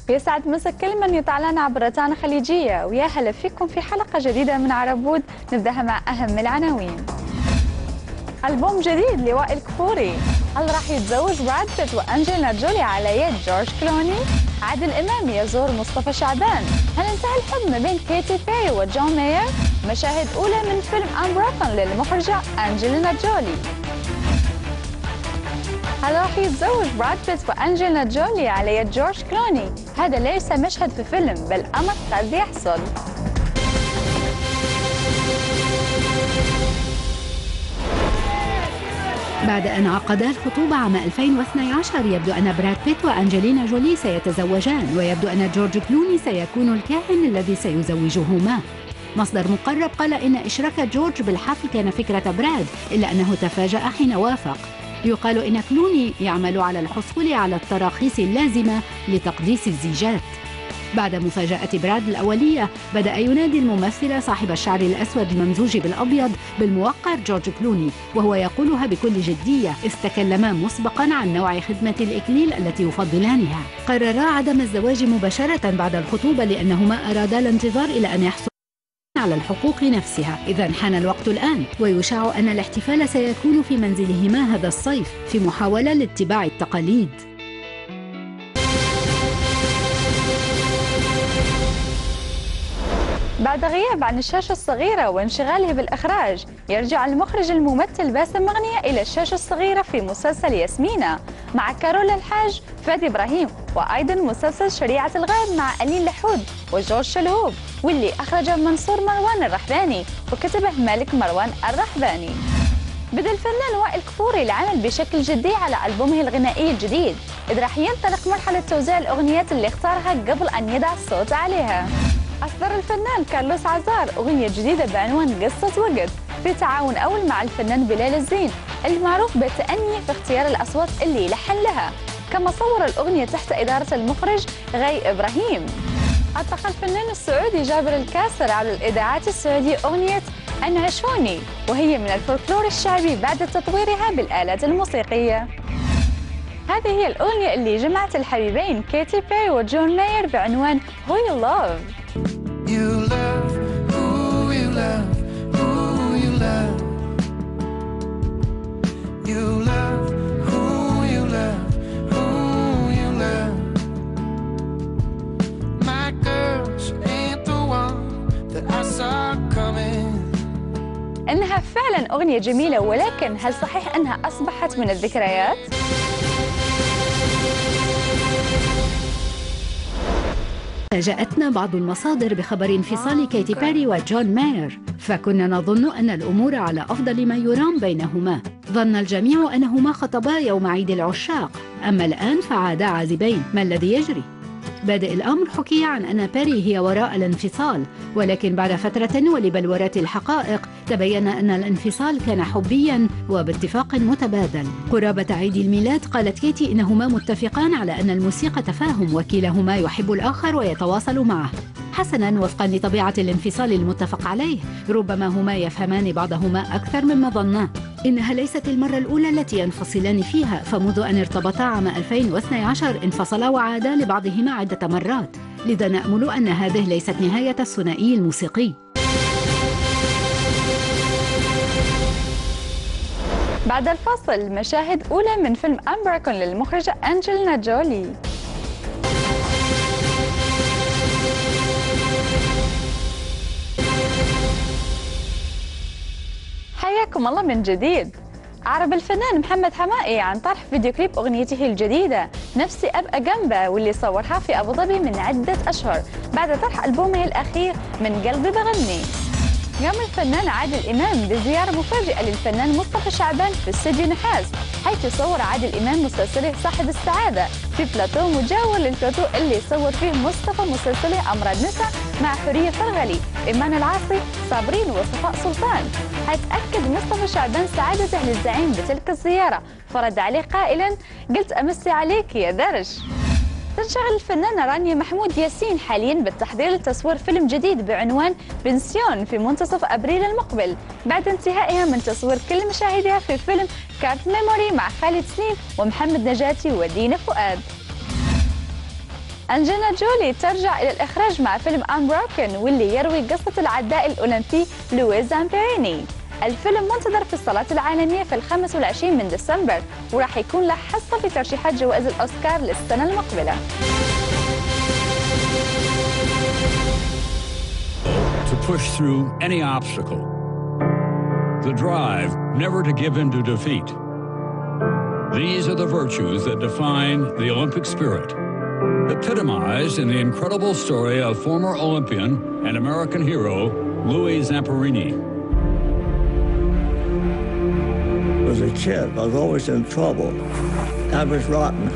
يسعد مسا كل من يطالعنا عبر روتانا خليجية، ويا هلا فيكم في حلقة جديدة من عربود نبدأها مع أهم العناوين. ألبوم جديد لوائل كفوري، هل راح يتزوج براد بيت وأنجلينا جولي على يد جورج كلوني؟ عادل إمام يزور مصطفى شعبان، هل انتهى الحب ما بين كيتي بيري وجون ماير؟ مشاهد أولى من فيلم أنبروكن للمخرجة أنجلينا جولي. هل راح يتزوج براد بيت وأنجلينا جولي على يد جورج كلوني؟ هذا ليس مشهد في فيلم بل أمر قد يحصل. بعد أن عقدا الخطوبة عام 2012 يبدو أن براد بيت وأنجلينا جولي سيتزوجان، ويبدو أن جورج كلوني سيكون الكاهن الذي سيزوجهما. مصدر مقرب قال إن إشراك جورج بالحفل كان فكرة براد، إلا أنه تفاجأ حين وافق. يقال إن كلوني يعمل على الحصول على التراخيص اللازمة لتقديس الزيجات. بعد مفاجأة براد الأولية بدأ ينادي الممثل صاحب الشعر الأسود الممزوج بالأبيض بالموقر جورج كلوني، وهو يقولها بكل جدية، إذ تكلما مسبقا عن نوع خدمة الإكليل التي يفضلانها. قررا عدم الزواج مباشرة بعد الخطوبة لأنهما أرادا الانتظار إلى أن يحصل على الحقوق نفسها. إذا حان الوقت الآن، ويشاع أن الاحتفال سيكون في منزلهما هذا الصيف في محاولة لاتباع التقاليد. بعد غياب عن الشاشة الصغيرة وانشغاله بالإخراج، يرجع المخرج الممثل باسم مغنية إلى الشاشة الصغيرة في مسلسل ياسمينة مع كارولا الحاج، فادي إبراهيم، وأيضا مسلسل شريعة الغاب مع ألين لحود وجورج شلهوب، واللي أخرجه منصور مروان الرحباني وكتبه مالك مروان الرحباني. بدأ الفنان وائل كفوري العمل بشكل جدي على ألبومه الغنائي الجديد، إذ راح ينطلق مرحلة توزيع الأغنيات اللي اختارها قبل أن يدع الصوت عليها. أصدر الفنان كارلوس عزار أغنية جديدة بعنوان قصة وقت في تعاون أول مع الفنان بلال الزين المعروف بالتأني في اختيار الأصوات اللي يلحن لها، كما صور الأغنية تحت إدارة المخرج غي إبراهيم. أطلق الفنان السعودي جابر الكاسر على الإذاعات السعودية أغنية أنعشوني، وهي من الفولكلور الشعبي بعد تطويرها بالآلات الموسيقية. هذه هي الأغنية اللي جمعت الحبيبين كيتي بيري وجون ماير بعنوان Who You Love. You love who you love, who you love. You love who you love, who you love. My girl, she ain't the one that I saw coming. إنها فعلا أغنية جميلة، ولكن هل صحيح أنها أصبحت من الذكريات؟ فاجأتنا بعض المصادر بخبر انفصال كيتي بيري وجون ماير، فكنا نظن أن الأمور على أفضل ما يرام بينهما. ظن الجميع أنهما خطبا يوم عيد العشاق، أما الآن فعادا عازبين. ما الذي يجري؟ بادئ الأمر حكي عن أن بيري هي وراء الانفصال، ولكن بعد فترة ولبلورة الحقائق تبين أن الانفصال كان حبيا وباتفاق متبادل. قرابة عيد الميلاد قالت كيتي إنهما متفقان على أن الموسيقى تفاهم، وكلاهما يحب الآخر ويتواصل معه. حسنا، وفقا لطبيعة الانفصال المتفق عليه، ربما هما يفهمان بعضهما أكثر مما ظنا. إنها ليست المرة الأولى التي ينفصلان فيها، فمنذ أن ارتبطا عام 2012 انفصلا وعادا لبعضهما عدة مرات، لذا نأمل أن هذه ليست نهاية الثنائي الموسيقي. بعد الفاصل مشاهد أولى من فيلم أنبروكن للمخرجة أنجلينا جولي. حياكم الله من جديد. أعرب الفنان محمد حمائي عن طرح فيديو كليب أغنيته الجديدة نفسي أبقى جنبه، واللي صورها في أبو ظبي من عدة أشهر بعد طرح ألبومه الأخير من قلبي بغني. قام الفنان عادل إمام بزيارة مفاجئة للفنان مصطفى شعبان في استديو نحاس، حيث صور عادل إمام مسلسله صاحب السعادة في بلاتو مجاور للبلاتو اللي صور فيه مصطفى مسلسله أمراض نساء مع حورية فرغلي، إيمان العاصي، صابرين وصفاء سلطان. حيث أكد مصطفى شعبان سعادته للزعيم بتلك الزيارة، فرد عليه قائلا قلت أمسي عليك يا درش. تنشغل الفنانة رانيا محمود ياسين حاليا بالتحضير لتصوير فيلم جديد بعنوان بنسيون في منتصف أبريل المقبل، بعد انتهائها من تصوير كل مشاهدها في فيلم كارت ميموري مع خالد سليم ومحمد نجاتي ودينا فؤاد. أنجينا جولي ترجع إلى الإخراج مع فيلم Unbroken واللي يروي قصة العداء الأولمبي لويس زامبريني. الفيلم منتظر في الصالات العالمية في 25 من ديسمبر وراح يكون له حصة في ترشيحات جوائز الأوسكار للسنة المقبلة. To push through any obstacle. The drive never to give in to defeat. These are the virtues that define the Olympic spirit, epitomized in the incredible story of former Olympian and American hero Louis Zamperini. As a kid, I was always in trouble. I was rotten.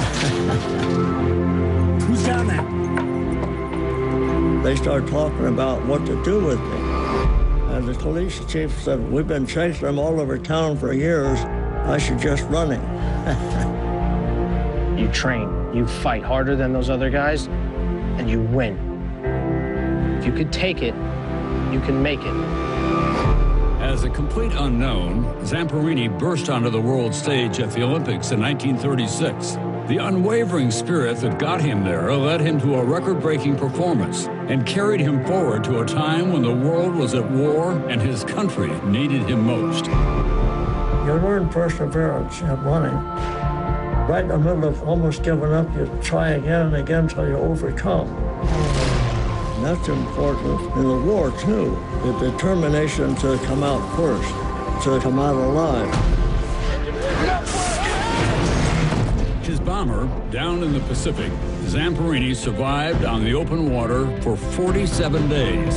Who's down there? They started talking about what to do with me. And the police chief said, we've been chasing them all over town for years. I should just run him. You train, you fight harder than those other guys, and you win. If you could take it, you can make it. As a complete unknown, Zamperini burst onto the world stage at the Olympics in 1936. The unwavering spirit that got him there led him to a record-breaking performance and carried him forward to a time when the world was at war and his country needed him most. You learn perseverance in running. Right in the middle of almost giving up, you try again and again until you overcome. And that's important in the war, too. The determination to come out first, to come out alive. His bomber, down in the Pacific, Zamperini survived on the open water for 47 days,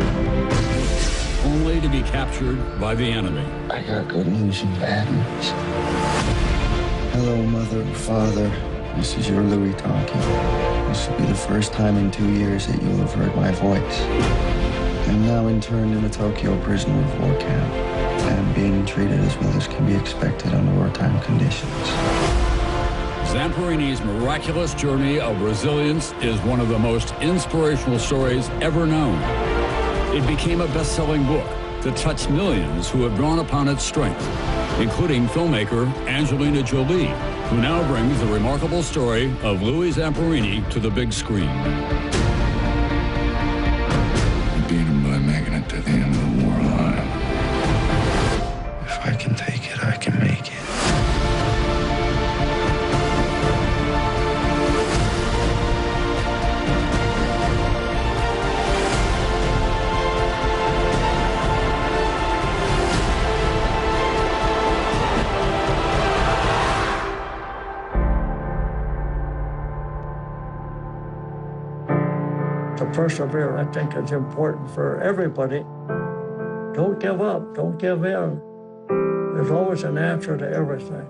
only to be captured by the enemy. I got good news and bad news. Hello, Mother, Father. This is your Louis talking. This will be the first time in 2 years that you'll have heard my voice. I'm now interned in a Tokyo prisoner of war camp and being treated as well as can be expected under wartime conditions. Zamperini's miraculous journey of resilience is one of the most inspirational stories ever known. It became a best-selling book that touched millions who have drawn upon its strength, including filmmaker Angelina Jolie, who now brings the remarkable story of Louis Zamperini to the big screen. I beat him by making it to the end of the war alive. If I can take it, I can make it. To persevere, I think, is important for everybody. Don't give up. Don't give in. There's always an answer to everything.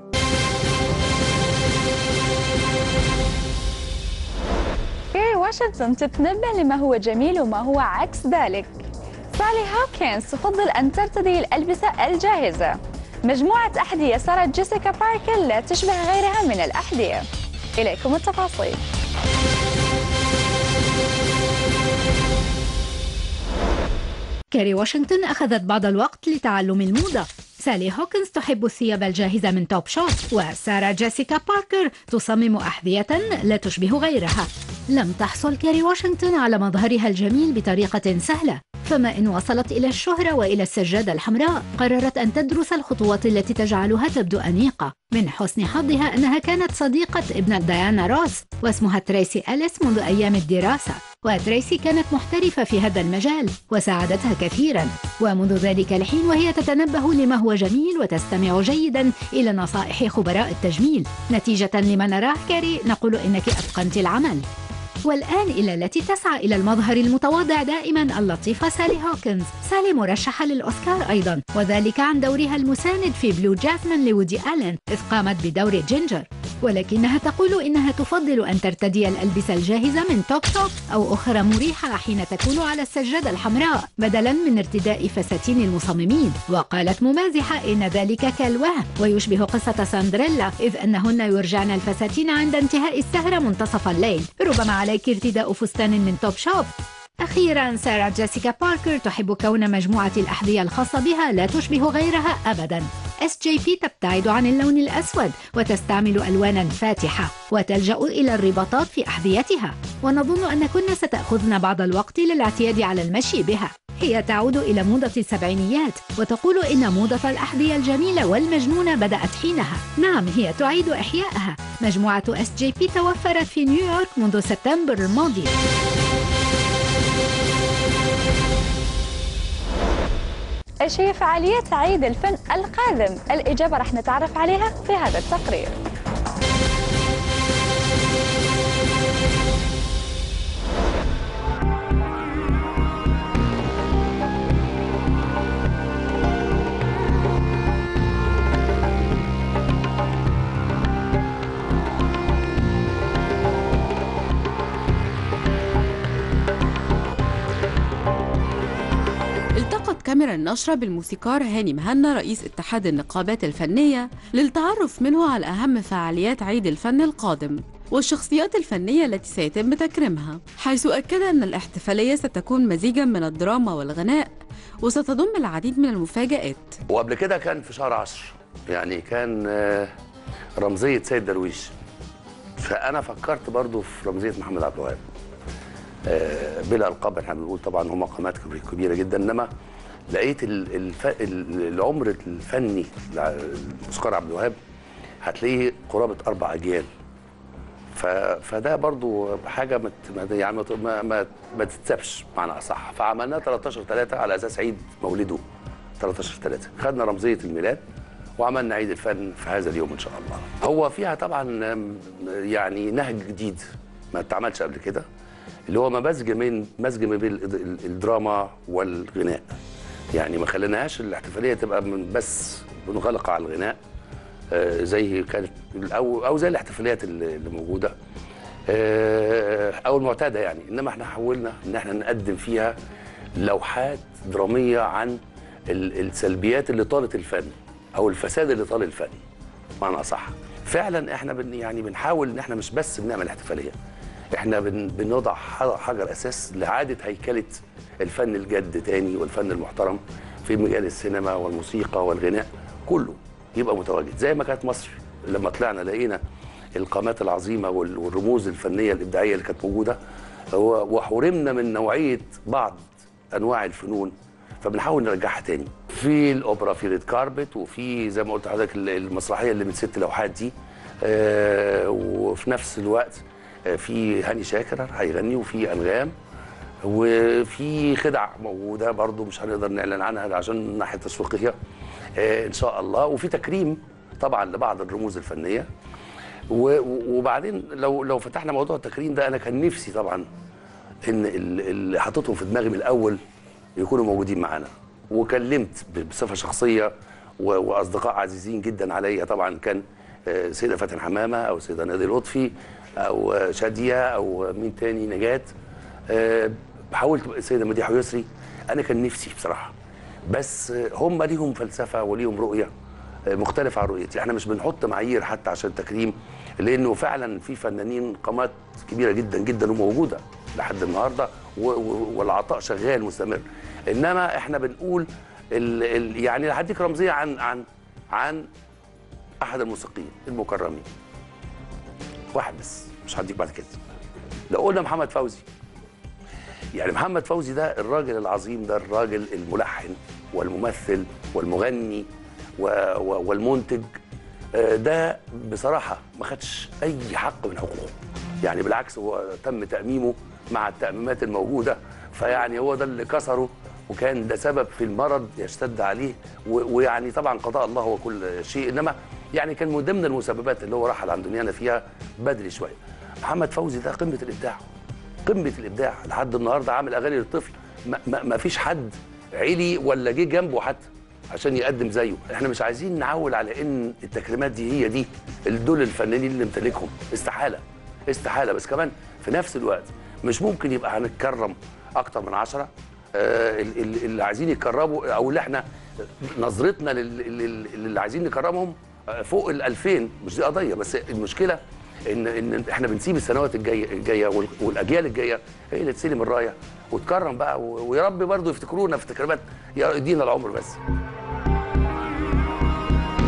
كيري واشنطن تتنبأ لما هو جميل وما هو عكس ذلك. سالي هوكنز تفضل أن ترتدي الألبسة الجاهزة. مجموعة أحذية سارة جيسيكا باركر لا تشبه غيرها من الأحذية. إليكم التفاصيل. كيري واشنطن أخذت بعض الوقت لتعلم الموضة. سالي هوكنز تحب الثياب الجاهزة من توب شوب، وسارة جيسيكا باركر تصمم أحذية لا تشبه غيرها. لم تحصل كيري واشنطن على مظهرها الجميل بطريقة سهلة، فما إن وصلت إلى الشهرة وإلى السجادة الحمراء قررت أن تدرس الخطوات التي تجعلها تبدو أنيقة. من حسن حظها أنها كانت صديقة ابنة ديانا روس واسمها تريسي أليس منذ أيام الدراسة، وتريسي كانت محترفة في هذا المجال وساعدتها كثيرا، ومنذ ذلك الحين وهي تتنبه لما هو جميل وتستمع جيدا إلى نصائح خبراء التجميل. نتيجة لما نراه كيري نقول إنك أتقنت العمل. والآن إلى التي تسعى إلى المظهر المتواضع دائما اللطيفة سالي هوكنز. سالي مرشحة للأوسكار أيضا، وذلك عن دورها المساند في بلو جاسمين لوودي آلن إذ قامت بدور جينجر، ولكنها تقول إنها تفضل أن ترتدي الألبسة الجاهزة من توب شوب أو أخرى مريحة حين تكون على السجادة الحمراء بدلا من ارتداء فساتين المصممين. وقالت ممازحة إن ذلك كالوهم ويشبه قصة ساندريلا إذ أنهن يرجعن الفساتين عند انتهاء السهرة منتصف الليل. ربما عليك ارتداء فستان من توب شوب. أخيراً سارة جيسيكا باركر تحب كون مجموعة الأحذية الخاصة بها لا تشبه غيرها أبداً. SJP تبتعد عن اللون الأسود وتستعمل ألوانا فاتحة وتلجأ إلى الرباطات في أحذيتها، ونظن أن كنا ستأخذنا بعض الوقت للاعتياد على المشي بها. هي تعود إلى موضة السبعينيات وتقول إن موضة الأحذية الجميلة والمجنونة بدأت حينها. نعم، هي تعيد إحيائها. مجموعة SJP توفرت في نيويورك منذ سبتمبر الماضي. ايش هي فعاليات عيد الفن القادم؟ الإجابة رح نتعرف عليها في هذا التقرير. كاميرا النشرة بالموسيقار هاني مهنا رئيس اتحاد النقابات الفنية للتعرف منه على أهم فعاليات عيد الفن القادم والشخصيات الفنية التي سيتم تكريمها، حيث أكد أن الاحتفالية ستكون مزيجا من الدراما والغناء وستضم العديد من المفاجآت. وقبل كده كان في شهر 10 يعني كان رمزية سيد درويش، فأنا فكرت برضو في رمزية محمد عبد الوهاب بلا ألقاب. احنا بنقول طبعا هم قامات كبيرة جدا، إنما لقيت العمر الفني للموسيقار عبد الوهاب هتلاقيه قرابه 4 أجيال. فده برضو حاجه ما تتسابش معنى اصح. فعملناه 13/3 على اساس عيد مولده 13/3. خدنا رمزيه الميلاد وعملنا عيد الفن في هذا اليوم ان شاء الله. هو فيها طبعا يعني نهج جديد ما اتعملش قبل كده، اللي هو مزج ما بين الدراما والغناء. يعني ما خليناهاش الاحتفاليه تبقى بس منغلقه على الغناء زي كانت او زي الاحتفاليات اللي موجوده او المعتاده يعني، انما احنا حاولنا ان احنا نقدم فيها لوحات دراميه عن السلبيات اللي طالت الفن او الفساد اللي طال الفن معنى اصح. فعلا احنا يعني بنحاول ان احنا مش بس بنعمل احتفاليه، احنا بنوضع حجر اساس لاعاده هيكله الفن الجد تاني والفن المحترم في مجال السينما والموسيقى والغناء كله يبقى متواجد. زي ما كانت مصر لما طلعنا لقينا القامات العظيمه والرموز الفنيه الابداعيه اللي كانت موجوده، وحرمنا من نوعيه بعض انواع الفنون، فبنحاول نرجعها تاني في الاوبرا، في ريد كاربت، وفي زي ما قلت لحضرتك المسرحيه اللي من 6 لوحات دي، وفي نفس الوقت في هاني شاكر هيغني، وفي انغام، وفي خدع موجوده برضو مش هنقدر نعلن عنها عشان الناحيه التسويقيه ان شاء الله، وفي تكريم طبعا لبعض الرموز الفنيه. وبعدين لو فتحنا موضوع التكريم ده، انا كان نفسي طبعا ان اللي حطيتهم في دماغي من الاول يكونوا موجودين معانا، وكلمت بصفه شخصيه واصدقاء عزيزين جدا عليا طبعا، كان سيده فاتن حمامه او سيده نادي لطفي او شاديه او مين تاني، نجاة، حاولت السيده مديحه يسري. انا كان نفسي بصراحه، بس هم ليهم فلسفه وليهم رؤيه مختلفه عن رؤيتي. احنا مش بنحط معايير حتى عشان التكريم، لانه فعلا في فنانين قامات كبيره جدا جدا وموجوده لحد النهارده والعطاء شغال مستمر، انما احنا بنقول يعني هديك رمزيه عن احد الموسيقيين المكرمين، واحد بس مش هديك بعد كده. لو قلنا محمد فوزي، يعني محمد فوزي ده الراجل العظيم ده، الراجل الملحن والممثل والمغني والمنتج، ده بصراحة ما خدش أي حق من حقوقه، يعني بالعكس هو تم تأميمه مع التأميمات الموجودة، فيعني هو ده اللي كسره، وكان ده سبب في المرض يشتد عليه، ويعني طبعا قضاء الله هو كل شيء، إنما يعني كان من ضمن المسببات اللي هو رحل عن دنيانا فيها بدري شوية. محمد فوزي ده قمة الإبداع، قمة الإبداع لحد النهارده، عامل أغاني للطفل ما فيش حد علي ولا جه جنبه حتى عشان يقدم زيه. احنا مش عايزين نعول على ان التكريمات دي هي دي دول الفنانين اللي نمتلكهم، استحالة استحالة. بس كمان في نفس الوقت مش ممكن يبقى هنتكرم أكتر من 10 اللي عايزين يتكرموا، أو اللي احنا نظرتنا اللي عايزين نكرمهم فوق ال2000، مش دي قضية، بس المشكلة ان احنا بنسيب السنوات الجايه والاجيال الجايه هي اللي تسلم الرايه وتكرم بقى، ويا رب برضه يفتكرونا في تكريمات يدينا العمر بس.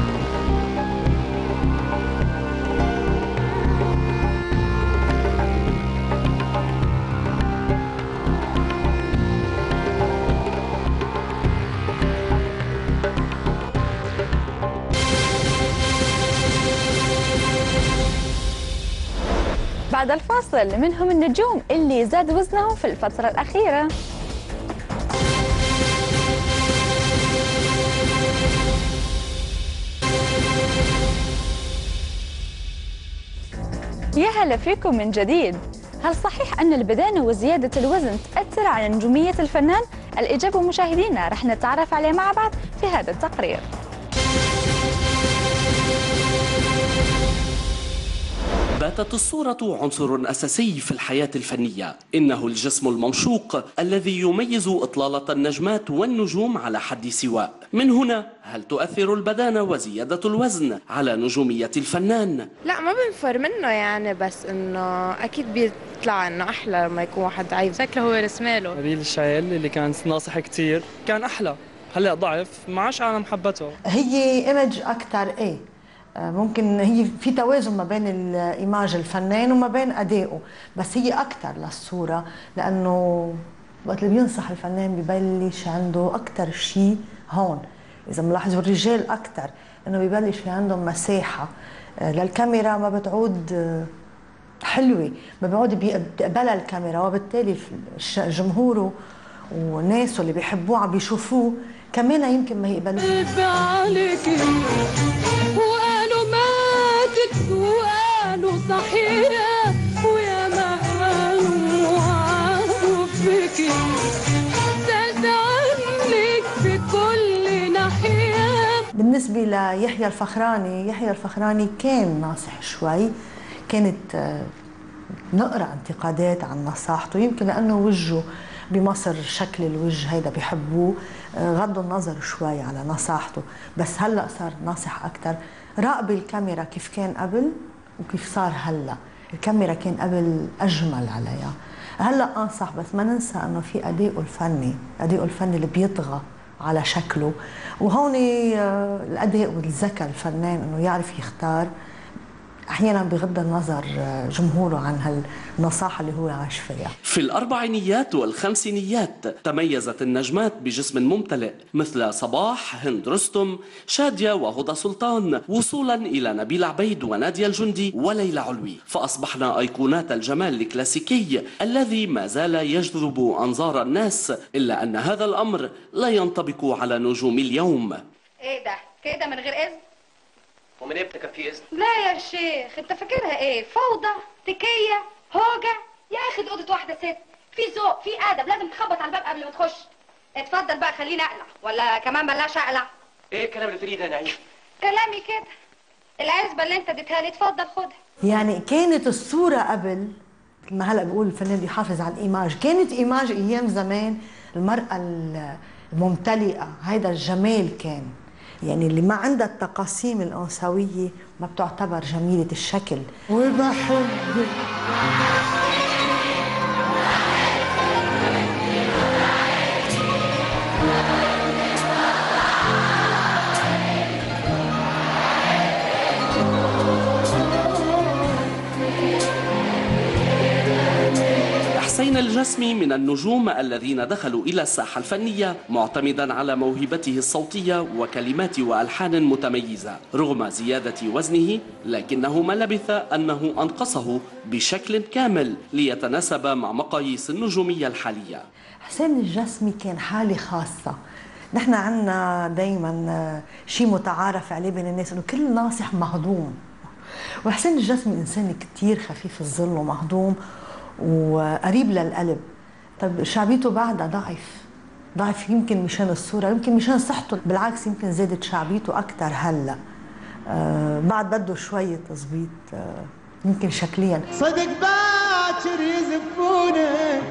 بعد الفاصل منهم النجوم اللي زاد وزنهم في الفترة الأخيرة. يا هلا فيكم من جديد. هل صحيح أن البدانة وزيادة الوزن تأثر على نجومية الفنان؟ الإجابة مشاهدينا رح نتعرف عليه مع بعض في هذا التقرير. باتت الصورة عنصر أساسي في الحياة الفنية، إنه الجسم الممشوق الذي يميز إطلالة النجمات والنجوم على حد سواء. من هنا هل تؤثر البدانة وزيادة الوزن على نجومية الفنان؟ لا ما بنفر منه يعني، بس إنه أكيد بيطلع إنه أحلى لما يكون واحد عايز. شكله هو رسماله. نبيل الشايل اللي كان ناصح كتير كان أحلى، هلا ضعف ما عادش عالم حبته. هي إيمج أكتر إيه؟ ممكن هي في توازن ما بين الإيماج الفنان وما بين أدائه، بس هي أكتر للصورة، لأنه وقت اللي بينصح الفنان ببلش عنده أكتر شيء هون. إذا ملاحظوا الرجال أكتر إنه ببلش في عندهم مساحة للكاميرا ما بتعود حلوة، ما بيعود بيقبلها الكاميرا، وبالتالي جمهوره وناسه اللي بيحبوه عم بيشوفوه كمان يمكن ما يقبلوه. وقالوا ماتت وقالوا صحيح ويا ما قالوا عارفوا فيكي زاد عنك في كل ناحية. بالنسبة ليحيى الفخراني، يحيى الفخراني كان ناصح شوي، كانت نقرأ انتقادات عن نصاحته، يمكن لأنه وجهه بمصر شكل الوجه هيدا بيحبوه، غضوا النظر شوي على نصاحته، بس هلا صار ناصح اكثر. راقبي الكاميرا كيف كان قبل وكيف صار هلا، الكاميرا كان قبل اجمل عليها، هلا انصح، بس ما ننسى انه في اداؤه الفني، اداؤه الفني اللي بيطغى على شكله، وهون الاداء والذكاء الفنان انه يعرف يختار. أحيانا بغض النظر جمهوره عن هالنصاحة اللي هو عاش فيها. في الأربعينيات والخمسينيات تميزت النجمات بجسم ممتلئ مثل صباح، هند رستم، شادية وهدى سلطان، وصولا إلى نبيل عبيد ونادية الجندي وليلى علوي، فأصبحنا أيقونات الجمال الكلاسيكي الذي ما زال يجذب أنظار الناس، إلا أن هذا الأمر لا ينطبق على نجوم اليوم. إيه ده كده من غير إذن؟ ومن امتى كان في اذن؟ لا يا شيخ، انت فاكرها ايه؟ فوضى، تكيه، هوجه؟ يا اخي دي اوضه واحده ست، في ذوق، في ادب، لازم تخبط على الباب قبل ما تخش. اتفضل بقى خليني اقلع، ولا كمان بلاش اقلع؟ ايه الكلام اللي بتقوليه ده يا نعيم؟ كلامي كده. العزبه اللي انت اديتها لي اتفضل خدها. يعني كانت الصوره قبل ما هلا بقول الفنان بيحافظ على الايماج، كانت ايماج ايام زمان المراه الممتلئه، هيدا الجمال كان. يعني اللي ما عندها التقاسيم الأنثوية ما بتعتبر جميلة الشكل. وبحبك حسين الجسمي من النجوم الذين دخلوا إلى الساحة الفنية معتمدا على موهبته الصوتية وكلمات وألحان متميزة. رغم زيادة وزنه لكنه ما لبث أنه أنقصه بشكل كامل ليتناسب مع مقاييس النجومية الحالية. حسين الجسمي كان حالة خاصة. نحن عنا دايما شيء متعارف عليه بين الناس انه كل ناصح مهضوم، وحسين الجسمي انسان كتير خفيف الظل ومهضوم وقريب للقلب. طب شعبيته بعدها ضعف يمكن مشان الصورة، يمكن مشان صحته، بالعكس يمكن زادت شعبيته أكتر هلا. بعد بده شوية تظبيط يمكن شكليا. صدق باكر يزفونك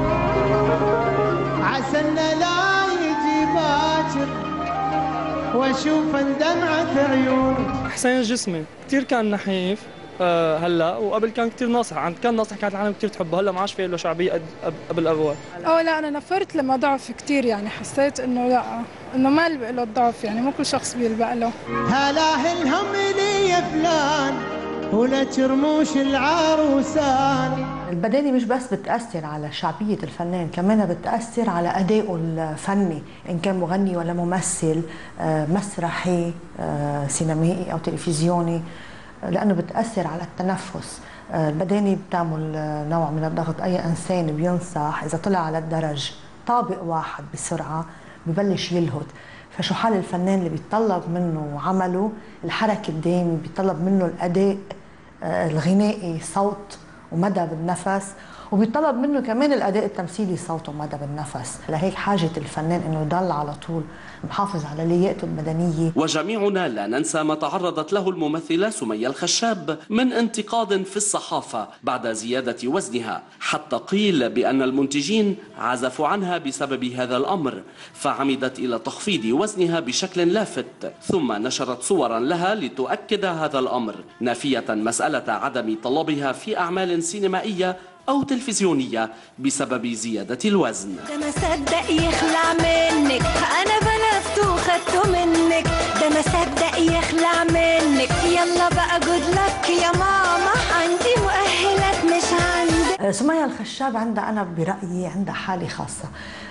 عسلنا لا يجي باكر واشوف دمعة عيونك. حسين الجسمي كثير كان نحيف هلا، وقبل كان كثير ناصح، كان ناصح كانت العالم كثير تحبه، هلا ما عادش في له شعبيه قبل اول. لا انا نفرت لما ضعف كثير، يعني حسيت انه لا، انه ما يلبق له الضعف، يعني مو كل شخص بيلبق له. هلا الهم لي يا فلان ولا ترموش العروسان. البدانة مش بس بتأثر على شعبية الفنان، كمان بتأثر على أدائه الفني، إن كان مغني ولا ممثل، مسرحي، سينمائي أو تلفزيوني. لأنه بتأثر على التنفس. البداني بتعمل نوع من الضغط. أي إنسان بينصح إذا طلع على الدرج طابق واحد بسرعة ببلش يلهث. فشو حال الفنان اللي بيطلب منه عمله الحركة الدائمة، بيطلب منه الأداء الغنائي صوت ومدى بالنفس، وبيطلب منه كمان الأداء التمثيلي صوت ومدى بالنفس. لهيك حاجة الفنان إنه يضل على طول محافظ على لياقته البدنية. وجميعنا لا ننسى ما تعرضت له الممثلة سمية الخشاب من انتقاد في الصحافة بعد زيادة وزنها، حتى قيل بأن المنتجين عزفوا عنها بسبب هذا الأمر، فعمدت إلى تخفيض وزنها بشكل لافت، ثم نشرت صورا لها لتؤكد هذا الأمر، نافية مسألة عدم طلبها في أعمال سينمائية أو تلفزيونية بسبب زيادة الوزن. ده ما صدق يخلع منك، أنا بلفته وخدته منك، ده ما صدق يخلع منك، يلا بقى جود لك يا ماما، عندي مؤهلات مش عندك. سمية الخشاب عندها، أنا برأيي عندها حالة خاصة.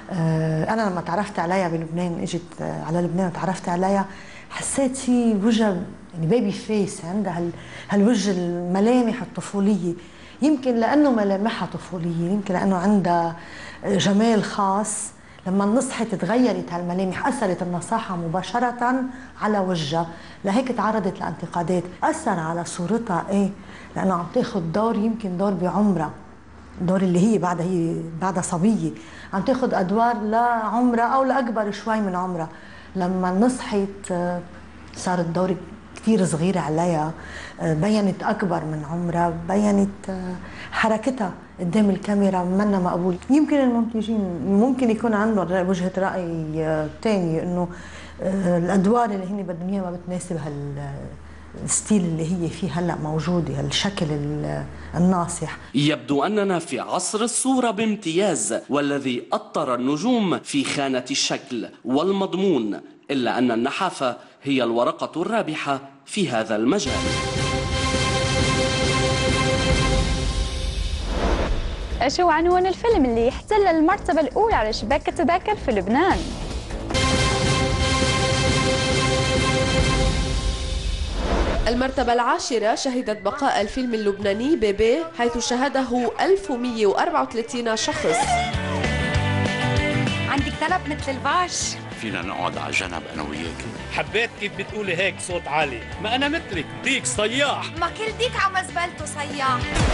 أنا لما تعرفت عليها بلبنان، إجت على لبنان وتعرفت عليها، حسيت في وجه يعني بيبي فيس، عندها هالوجه الملامح الطفولية، يمكن لأنه ملامحها طفولية، يمكن لأنه عندها جمال خاص. لما نصحت تغيرت هالملامح، أثرت النصاحة مباشرة على وجهها، لهيك تعرضت لانتقادات. أثر على صورتها إيه؟ لأنه عم تاخد دور، يمكن دور بعمرها، دور اللي هي بعدها صبية، عم تاخد أدوار لعمرها أو لأكبر شوي من عمرها. لما نصحت صار الدور كتير صغيرة عليها، بينت أكبر من عمرها، بينت حركتها قدام الكاميرا منا مقبول. يمكن المنتجين ممكن يكون عندهم وجهة رأي تاني، إنه الأدوار اللي هن بدهم إياها ما بتناسب الستيل اللي هي فيه هلأ موجودة، الشكل الناصح. يبدو أننا في عصر الصورة بامتياز، والذي أطر النجوم في خانة الشكل والمضمون، إلا أن النحافة هي الورقة الرابحة في هذا المجال. شو عنوان الفيلم اللي يحتل المرتبة الأولى على شباك التذاكر في لبنان؟ المرتبة العاشرة شهدت بقاء الفيلم اللبناني بيبي، حيث شاهده 1134 شخص. عندك طلب مثل الباش؟ فينا نقعد على جنب أنا وياكي؟ حبيت كيف بتقولي هيك صوت عالي، ما أنا مثلك ديك صياح. ما كل ديك عم زبلته صياح.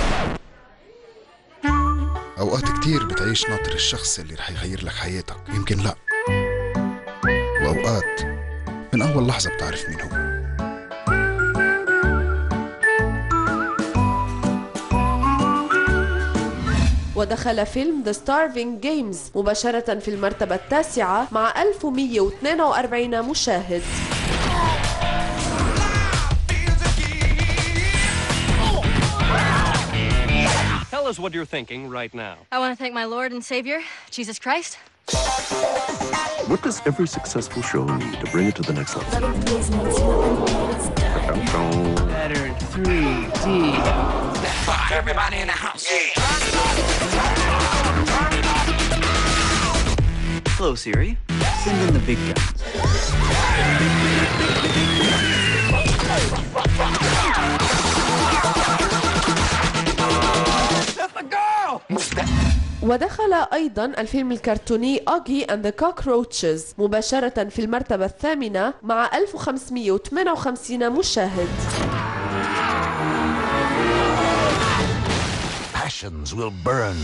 أوقات كتير بتعيش ناطر الشخص اللي رح يغير لك حياتك، يمكن لأ، وأوقات من أول لحظة بتعرف مين هو. ودخل فيلم The Starving Games مباشرة في المرتبة التاسعة مع 1142 مشاهد. Tell us what you're thinking right now. I want to thank my Lord and Savior, Jesus Christ. What does every successful show need to bring it to the next level? Better in 3D. Everybody in the house. Hello, Siri. Send in the big guns. ودخل أيضا الفيلم الكرتوني أوغي and the Cockroaches مباشرة في المرتبة الثامنة مع 1558 مشاهد. Passions will burn.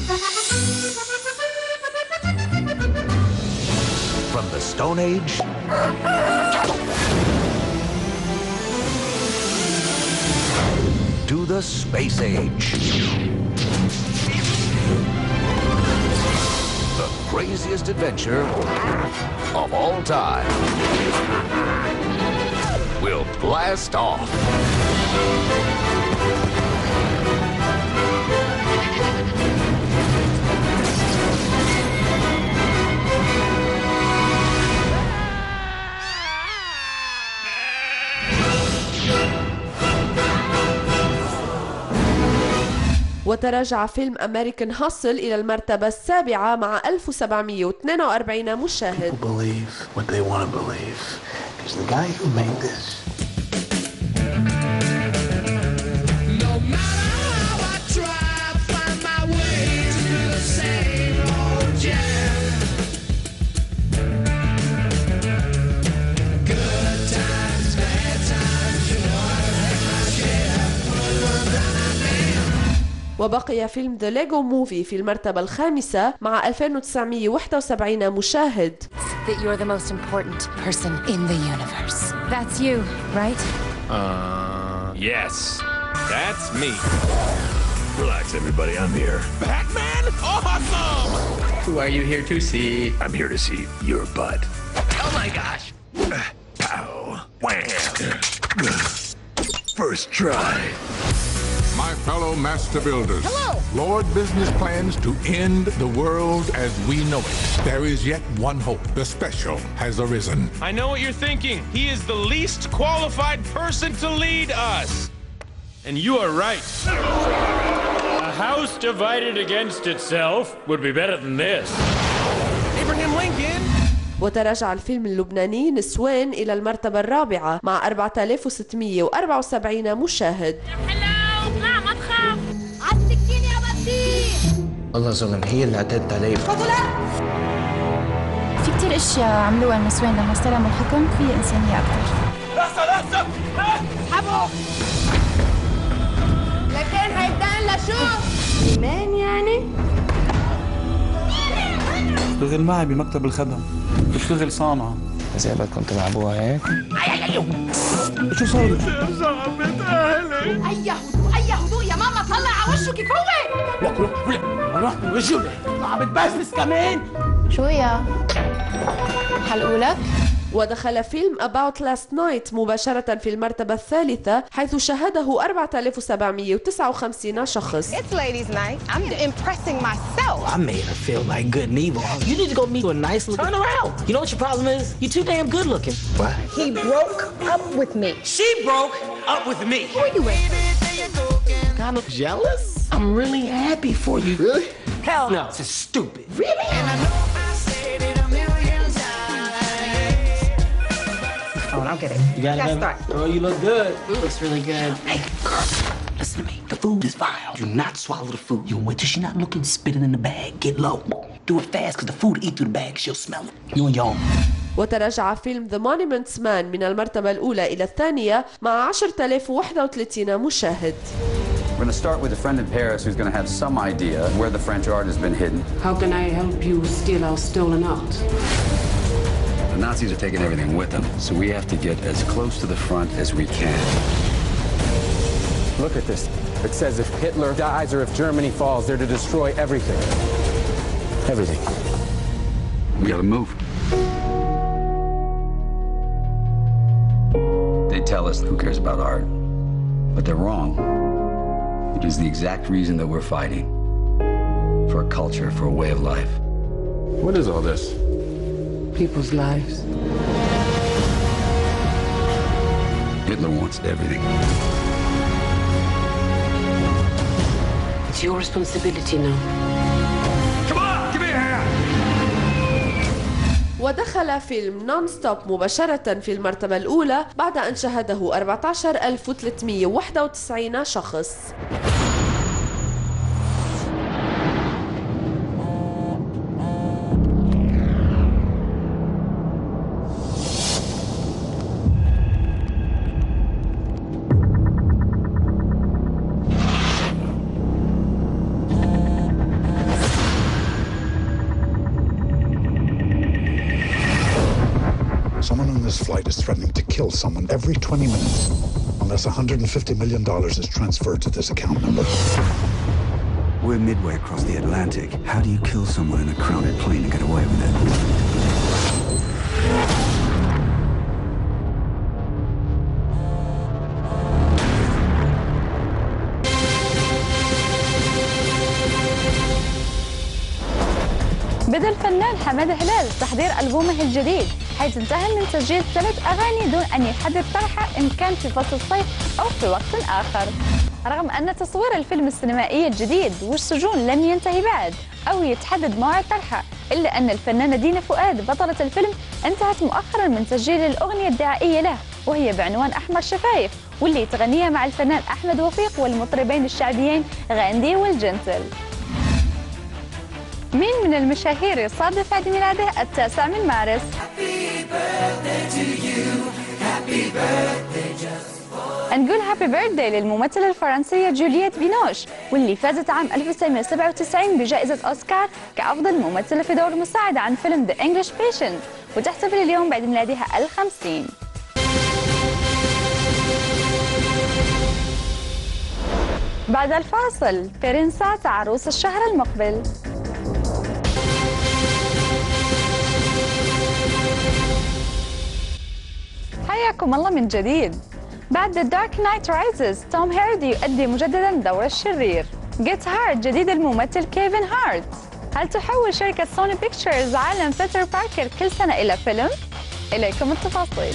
From the Stone Age to the Space Age. The craziest adventure of all time will blast off. وتراجع فيلم أمريكان هاسل إلى المرتبة السابعة مع 1742 مشاهد. People believe what they want to believe because the guy who made this وبقي فيلم The Lego Movie في المرتبة الخامسة مع 2971 مشاهد. That you're the most important person in the universe. That's you, right? Yes. That's me. Relax, everybody. I'm here. Batman? Awesome! Who are you here to see? I'm here to see your butt. Oh my gosh! Pow! Wham! First try. My fellow master builders. Hello. Lord Business plans to end the world as we know it. There is yet one hope. The special has arisen. I know what you're thinking. He is the least qualified person to lead us. And you are right. A house divided against itself would be better than this. Abraham Lincoln. وتراجع الفيلم اللبناني نسوان إلى المرتبة الرابعة مع 4674 مشاهد. اطلع ما تخاف. عالسكين يا بطيء. الله ظلم، هي اللي اعتدت علي. في كتير اشياء عملوها النسوان لما استلموا الحكم، في انسانيه اكثر. لحظة اسحبوا. لكن هيبدأ لنا شو؟ إيمان يعني؟ اشتغل معي بمكتب الخدم، بشتغل صانعة. إذا بدكم تلعبوها هيك؟ شو صار لك؟ صعبت أهلي. أي هدوء يا ماما، طلع على وشه كيف هو؟ روح وجهي. عم بتبسبس كمان. شو يا؟ حلقولك؟ ودخل فيلم About Last Night مباشرة في المرتبة الثالثة حيث شاهده 4759 شخص. It's ladies' night. I'm impressing myself. I made her feel like good and evil. You need to go meet a nice looking. Turn around. You know what your problem is? You're too damn good looking. What? He broke up with me. She broke up with me. Who are you with? Kind of jealous? I'm really happy for you. Really? Hell no. This is stupid. Really? And I know I said it a million times. Oh, I'm kidding. You got it, start. Oh, you look good. Looks really good. Hey, girl, listen to me. The food is vile. Do not swallow the food. You wait till she's not looking, spit it in the bag. Get low. Do it fast, because the food will eat through the bag. She'll smell it. You and your own. وتراجع فيلم The Monuments Man من المرتبة الأولى إلى الثانية مع 10031 مشاهد. We're going to start with a friend in Paris who's going to have some idea where the French art has been hidden. How can I help you steal our stolen art? The Nazis are taking everything with them, so we have to get as close to the front as we can. Look at this. It says if Hitler dies or if Germany falls, they're to destroy everything. Everything. We gotta move. They tell us who cares about art, but they're wrong. It is the exact reason that we're fighting. For a culture, for a way of life. What is all this? People's lives. Hitler wants everything. It's your responsibility now. Come on, give me a hand! ودخل فيلم نون ستوب مباشرة في المرتبة الأولى بعد أن شاهده 14391 شخص. Someone on this flight is threatening to kill someone every 20 minutes unless $150 million is transferred to this account number. We're midway across the Atlantic. How do you kill someone in a crowded plane and get away with it? بدأ الفنان حمادة هلال تحضير ألبومه الجديد، حيث انتهى من تسجيل 3 أغاني دون أن يحدد طرحه إن كان في فصل الصيف أو في وقت آخر. رغم أن تصوير الفيلم السينمائي الجديد والسجون لم ينتهي بعد أو يتحدد موعد طرحه، إلا أن الفنانة دينا فؤاد بطلة الفيلم انتهت مؤخرا من تسجيل الأغنية الدعائية له، وهي بعنوان أحمر شفايف، واللي تغنيها مع الفنان أحمد وفيق والمطربين الشعبيين غاندي والجنتل. مين من المشاهير يصادف عيد ميلاده 9 من مارس؟ نقول هابي بيرثداي للممثلة الفرنسية جولييت بينوش، واللي فازت عام 1997 بجائزة أوسكار كأفضل ممثلة في دور مساعد عن فيلم The English Patient، وتحتفل اليوم بعد ميلادها 50. بعد الفاصل برنسات عروس الشهر المقبل. حياكم الله من جديد. بعد The Dark Knight Rises توم هاردي يؤدي مجددا دور الشرير. Get Hard جديد الممثل كيفن هارت. هل تحول شركة سوني بيكتشرز عالم بيتر باركر كل سنة إلى فيلم؟ إليكم التفاصيل.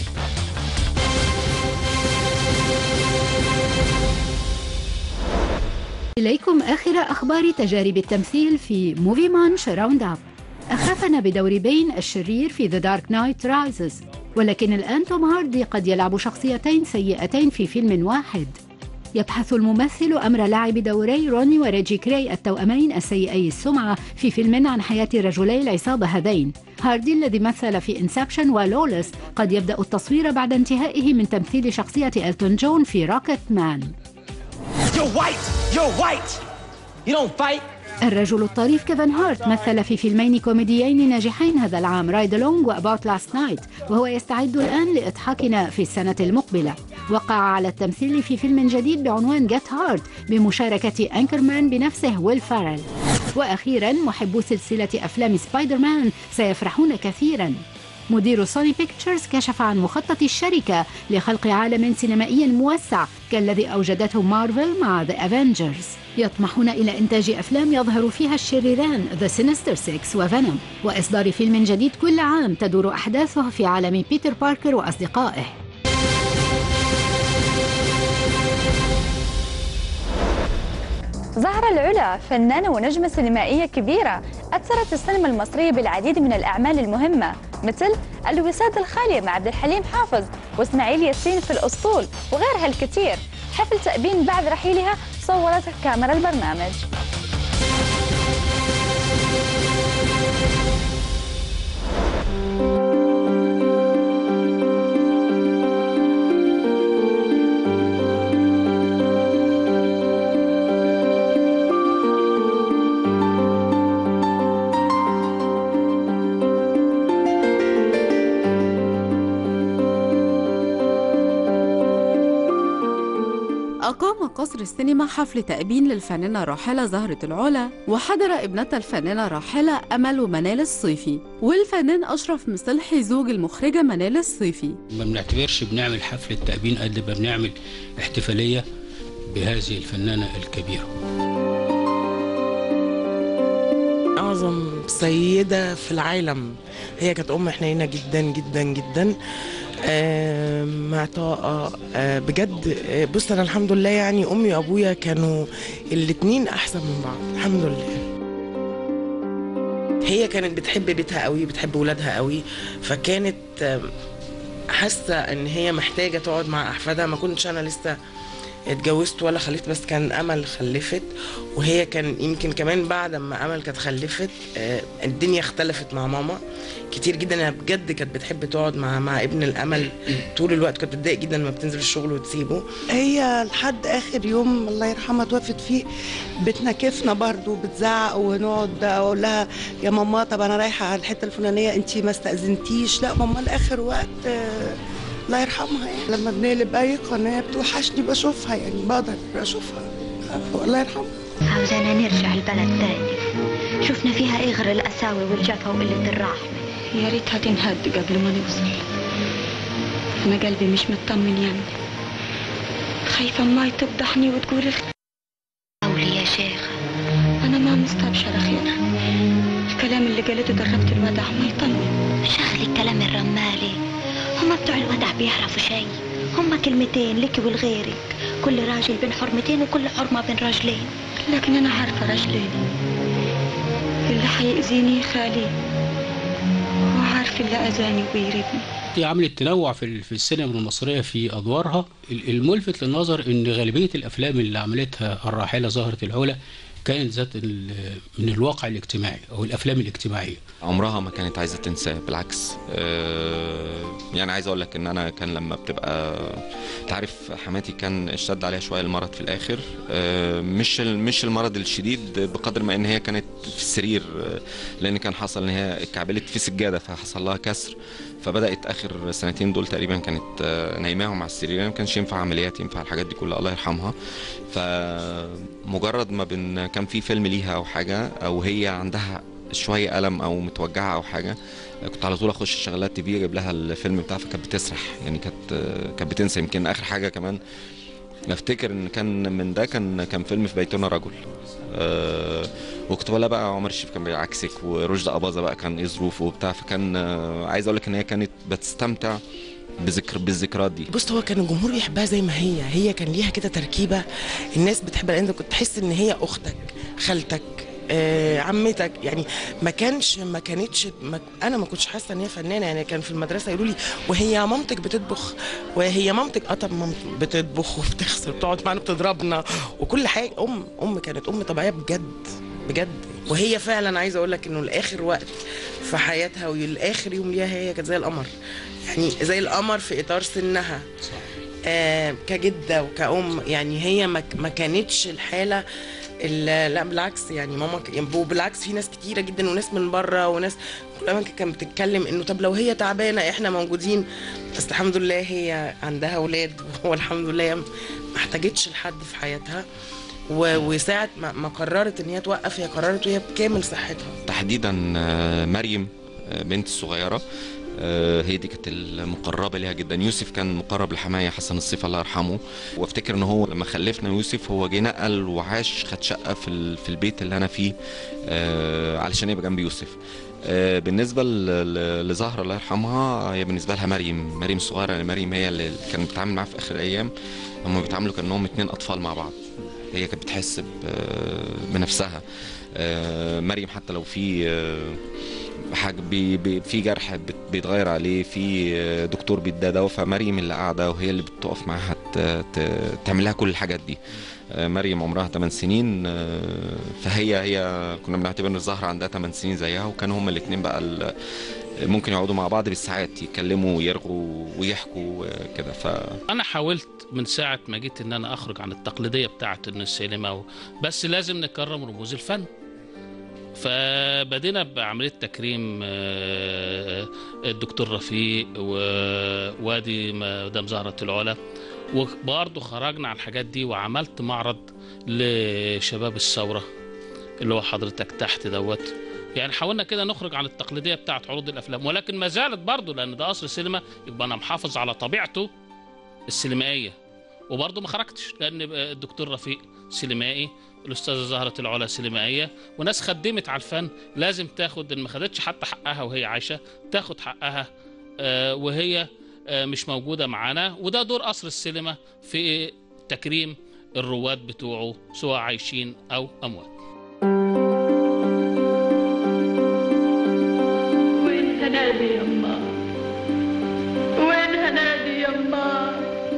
إليكم آخر أخبار تجارب التمثيل في موفي مانش راوند أب. أخافنا بدور بين الشرير في The Dark Knight Rises، ولكن الآن توم هاردي قد يلعب شخصيتين سيئتين في فيلم واحد. يبحث الممثل أمر لعب دوري روني وريجي كراي التوأمين السيئي السمعة في فيلم عن حياة رجلي العصابة هذين. هاردي الذي مثل في إنسبشن ولولس قد يبدأ التصوير بعد انتهائه من تمثيل شخصية إلتون جون في روكيت مان. الرجل الطريف كيفن هارت مثل في فيلمين كوميديين ناجحين هذا العام، رايد ألونج وأباوت لاست نايت، وهو يستعد الآن لإضحاكنا في السنة المقبلة. وقع على التمثيل في فيلم جديد بعنوان جيت هارد بمشاركة أنكرمان بنفسه ويل فارل. وأخيرا محبو سلسلة أفلام سبايدر مان سيفرحون كثيرا. مدير سوني بيكتشرز كشف عن مخطط الشركة لخلق عالم سينمائي موسع كالذي أوجدته مارفل مع The Avengers. يطمحون إلى إنتاج أفلام يظهر فيها الشريران The Sinister Six وفينوم، وإصدار فيلم جديد كل عام تدور أحداثه في عالم بيتر باركر وأصدقائه. زهرة العلا فنانة ونجمة سينمائية كبيرة أثرت السينما المصرية بالعديد من الأعمال المهمة، مثل الوسادة الخالية مع عبد الحليم حافظ وإسماعيل ياسين في الأسطول وغيرها الكثير. حفل تأبين بعد رحيلها صورت كاميرا البرنامج. أقام قصر السينما حفل تأبين للفنانة الراحلة زهرة العلا، وحضر ابنة الفنانة الراحلة أمل ومنال الصيفي، والفنان أشرف مصلحي زوج المخرجة منال الصيفي. ما بنعتبرش بنعمل حفل التأبين قد ما بنعمل احتفالية بهذه الفنانة الكبيرة. أعظم سيدة في العالم، هي كانت أم حنينة جدا جدا جدا، معطاءة بجد. بص أنا الحمد لله يعني أمي وأبويا كانوا الاتنين أحسن من بعض الحمد لله. هي كانت بتحب بيتها قوي، بتحب ولادها قوي، فكانت حاسة إن هي محتاجة تقعد مع أحفادها. ما كنتش أنا لسه اتجوزت ولا خلفت، بس كان أمل خلفت، وهي كان يمكن كمان بعد ما أمل كانت خلفت الدنيا اختلفت مع ماما كتير جدا. أنا بجد كانت بتحب تقعد مع ابن الأمل طول الوقت، كانت بتضايق جدا لما بتنزل الشغل وتسيبه. هي لحد آخر يوم الله يرحمها توفت فيه بتنكفنا برضو، بتزعق، ونقعد أقول لها يا ماما طب أنا رايحة على الحتة الفلانية أنتي ما استأذنتيش. لا ماما لآخر وقت الله يرحمها يعني لما بنقلب اي قناه بتوحشني بشوفها، يعني بقدر اشوفها. الله يرحمها. عاوزانا نرجع البلد تاني، شفنا فيها ايه غير القساوه والجفا وقله الرحمه. يا ريتها تنهد قبل ما نوصل. انا قلبي مش مطمن يعني، خايفه ماي تفضحني وتقول قولي يا شيخه انا ما مستبشره خير. الكلام اللي قالته دربت الودع ما يطمن. شغلي الكلام الرمالي، هما بتوع الودع بيعرفوا شيء، هما كلمتين لك ولغيرك، كل راجل بين حرمتين وكل حرمة بين رجلين. لكن أنا عارفة رجلين، اللي حيأذيني خالي وعارف اللي أذاني وبيربني. هي عملت تنوع في السينما المصرية في أدوارها. الملفت للنظر إن غالبية الأفلام اللي عملتها الراحلة زهرة العلا كانت ذات من الواقع الاجتماعي او الافلام الاجتماعيه. عمرها ما كانت عايزه تنساه، بالعكس. يعني عايز اقول لك ان انا كان لما بتبقى تعرف حماتي كان اشتد عليها شويه المرض في الاخر، مش المرض الشديد بقدر ما ان هي كانت في السرير، لان كان حصل ان هي اتكعبلت في سجاده فحصل لها كسر، فبدات اخر سنتين دول تقريبا كانت نايماهم على السرير، ما كانش ينفع عمليات، ينفع الحاجات دي كلها، الله يرحمها. فمجرد ما كان في فيلم ليها او حاجه، او هي عندها شويه الم او متوجعه او حاجه، كنت على طول اخش شغلات تي في اجيب لها الفيلم بتاعها، فكانت بتسرح يعني، كانت بتنسى. يمكن اخر حاجه كمان افتكر ان كان من ده كان فيلم في بيتنا رجل، وكنت بقى عمر الشريف كان بيعكسك، ورشدي أباظة بقى كان ايه ظروفه وبتاع، فكان عايز اقول لك ان هي كانت بتستمتع بالذكريات دي. بص، هو كان الجمهور يحبها زي ما هي كان ليها كده تركيبه الناس بتحبها، لان كنت تحس ان هي اختك، خالتك، عمتك، يعني ما كانتش انا ما كنتش حاسه ان هي فنانه. يعني كان في المدرسه يقولوا لي وهي مامتك بتطبخ، وهي مامتك طب مامتك بتطبخ وبتغسل وبتقعد معانا بتضربنا وكل حاجه. كانت ام طبيعيه بجد. وهي فعلا عايزه اقول لك انه لاخر وقت في حياتها والاخر يوم ليها هي كانت زي القمر، يعني زي القمر في اطار سنها كجده وكأم. يعني هي ما كانتش الحاله، لا بالعكس، يعني ماما بالعكس في ناس كتيره جدا وناس من بره وناس كلها كانت بتتكلم انه طب لو هي تعبانه احنا موجودين، بس الحمد لله هي عندها اولاد والحمد لله ما احتاجتش لحد في حياتها. وساعه ما قررت ان هي توقف، هي قررت وهي بكامل صحتها. تحديدا مريم بنت الصغيره، هي دي كانت المقربه ليها جدا. يوسف كان مقرب لحمايه حسن الصيف الله يرحمه، وافتكر ان هو لما خلفنا يوسف هو جه نقل وعاش، خد شقه في البيت اللي انا فيه علشان يبقى جنب يوسف. بالنسبه لزهره الله يرحمها، هي بالنسبه لها مريم الصغيره، يعني مريم هي اللي كانت بتتعامل معاها في اخر الايام، هم بيتعاملوا كانهم 2 اطفال مع بعض. هي كانت بتحس بنفسها. مريم حتى لو في حاجه في جرح بيتغير عليه، في دكتور بيديها دواء، فمريم اللي قاعده وهي اللي بتقف معاها تعمل لها كل الحاجات دي. مريم عمرها 8 سنين، فهي كنا بنعتبر ان الزهره عندها 8 سنين زيها، وكانوا هما الاثنين بقى ممكن يقعدوا مع بعض بالساعات يتكلموا ويرغوا ويحكوا كده. انا حاولت من ساعه ما جيت ان انا اخرج عن التقليديه بتاعه ان السينما بس لازم نكرم رموز الفن، فبدينا بعمليه تكريم الدكتور رفيق ووادي مدام زهرة العلا، وبرضه خرجنا عن الحاجات دي وعملت معرض لشباب الثوره اللي هو حضرتك تحت دوت. يعني حاولنا كده نخرج عن التقليديه بتاعه عروض الافلام، ولكن ما زالت برضه لان ده قصر سينما، يبقى انا محافظ على طبيعته السينمائيه، وبرضه ما خرجتش لان الدكتور رفيق سينمائي، الاستاذه زهرة العلا سينمائيه، وناس خدمت على الفن لازم تاخد، ان ما خدتش حتى حقها وهي عايشه تاخد حقها وهي مش موجوده معانا. وده دور قصر السينما في تكريم الرواد بتوعه سواء عايشين او اموات. وين هنادي يما، وين هنادي يما.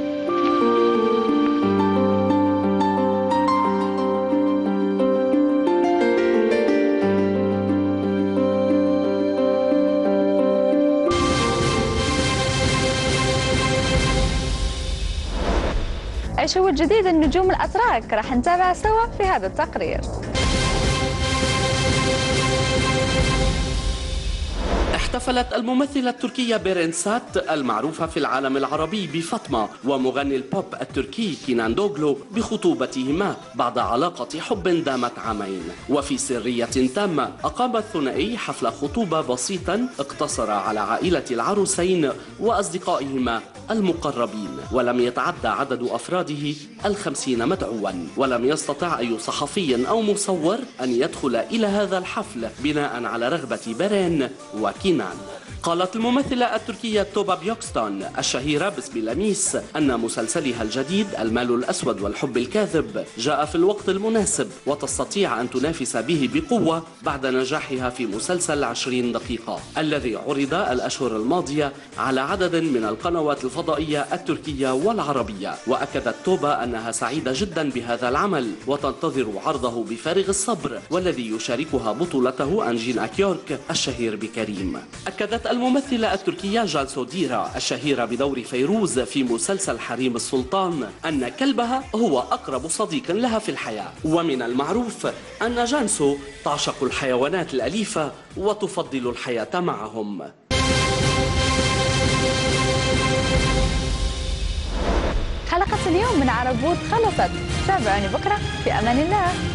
ايش هو الجديد النجوم الاتراك؟ راح نتابع سوا في هذا التقرير. احتفلت الممثلة التركية بيرين سات المعروفة في العالم العربي بفاطمة ومغني البوب التركي كينان دوغلو بخطوبتهما بعد علاقة حب دامت عامين. وفي سرية تامة أقام الثنائي حفل خطوبة بسيطا اقتصر على عائلة العروسين وأصدقائهما المقربين، ولم يتعدى عدد أفراده 50 مدعوا، ولم يستطع أي صحفي أو مصور أن يدخل إلى هذا الحفل بناء على رغبة بيرين وكينان. قالت الممثلة التركية توبا بيوكستون الشهيرة باسم لميس أن مسلسلها الجديد المال الأسود والحب الكاذب جاء في الوقت المناسب وتستطيع أن تنافس به بقوة بعد نجاحها في مسلسل 20 دقيقة الذي عرض الأشهر الماضية على عدد من القنوات الفضائية التركية والعربية. وأكدت توبا أنها سعيدة جدا بهذا العمل وتنتظر عرضه بفارغ الصبر، والذي يشاركها بطولته أنجين أكيورك الشهير بكريم. أكدت الممثلة التركية جانسو ديرا الشهيرة بدور فيروز في مسلسل حريم السلطان أن كلبها هو أقرب صديق لها في الحياة، ومن المعروف أن جانسو تعشق الحيوانات الأليفة وتفضل الحياة معهم. حلقة اليوم من عربوت خلصت، تابعوني بكرة في أمان الله.